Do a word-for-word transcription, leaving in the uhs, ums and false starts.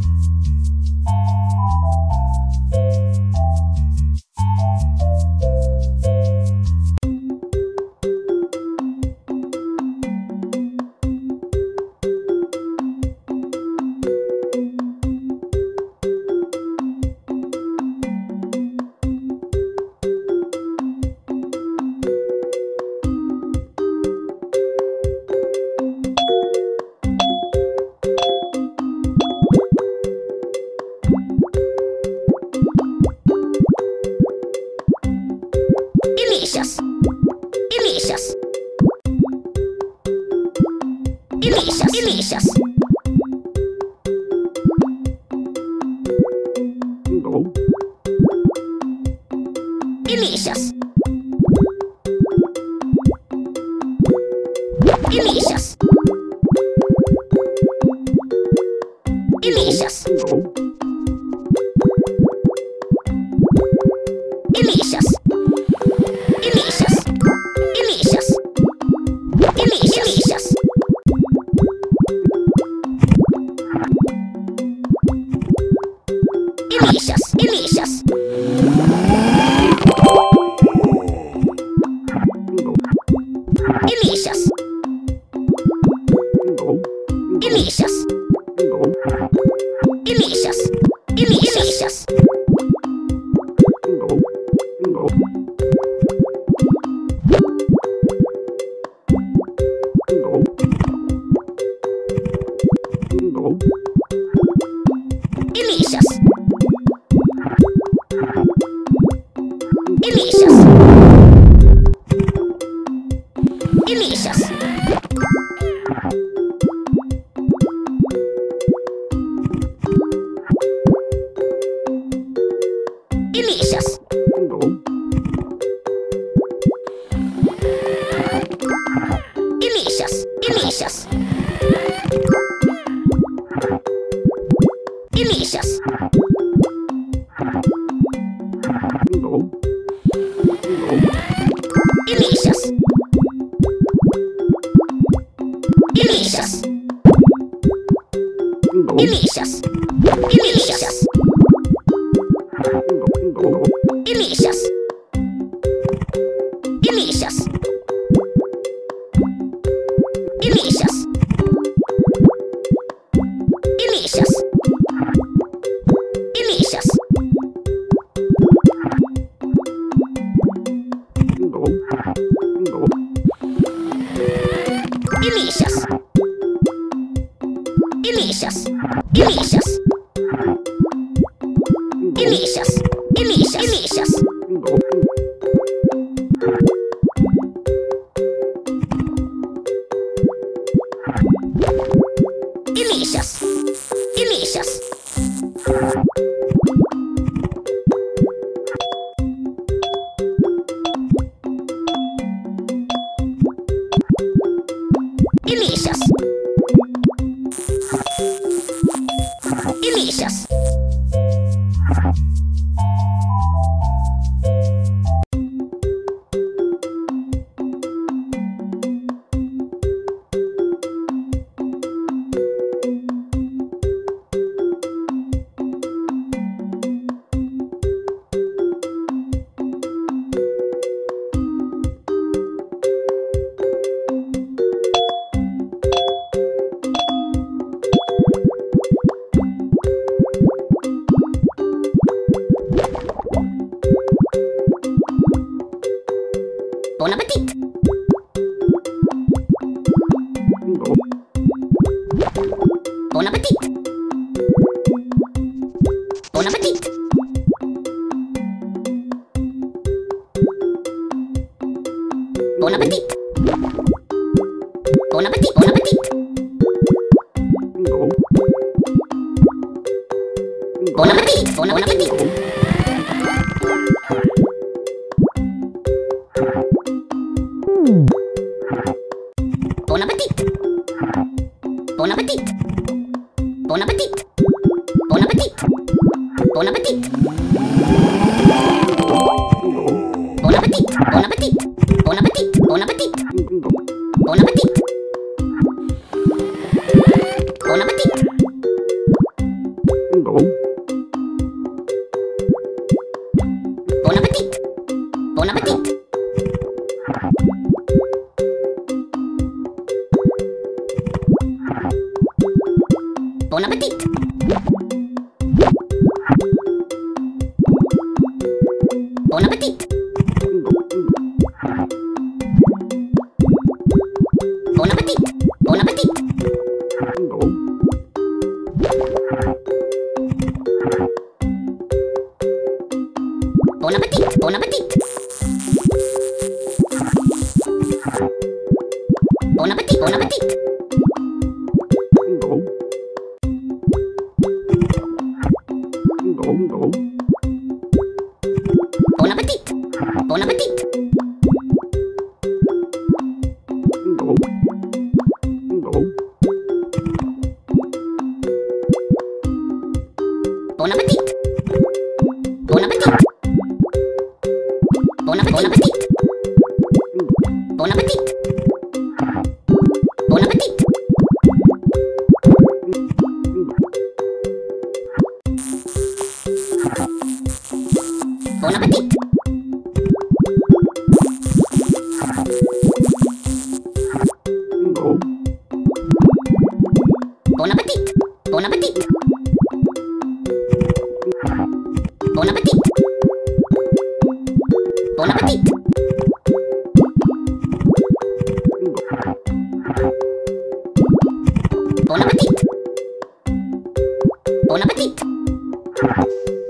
Delicious. Delicious. Delicious. Delicious. No. Delicious. Delicious. Delicious. No. Delicious. Delicious. Delicious. Delicious. Delicious. Delicious. Delicious. No. Delicious. No. Delicious. Delicious. No. No. No. No. Delicious. Delicious. Delicious. Delicious. No. Delicious. Delicious. Delicious. No. No. Delicious. Delicious. No. Delicious. Delicious. No. Delicious. Delicious. Delicious. Delicious. Delicious. No. No. Delicious. Delicious. Delicious. Delicious. Delicious. Delicious. No. Delicious. Delicious. Delicious. Delicious. Bon appétit. No. Bon appétit. Bon appétit. Bon appétit. Bon appétit. Bon appétit. No. Bon appétit. Bon appétit. Bon appétit. Bon appétit. Bon appétit. Bon appétit. Bon appétit. Bon appétit. Bon appétit. Bon appétit. Bon appétit. Bon appétit. Bon appétit. Bingo. Bon appetit. Bon appetit. Bon appetit. Bon appetit. Bon appetit. Bon appetit. Bingo. Bon appetit. Bon appetit. Bon appetit. Bon appetit. Bingo. Bingo. Bingo. Bon appetit. Bon appetit. Bingo. Bingo. Bon appetit. Bon appetit. Bon appetit. Bon appetit. Bon appetit. Bon appetit. Bon appetit. Bingo. Bon appetit. Bon appetit. Bon appetit. Bon appetit. Bon appetit. Bon appetit.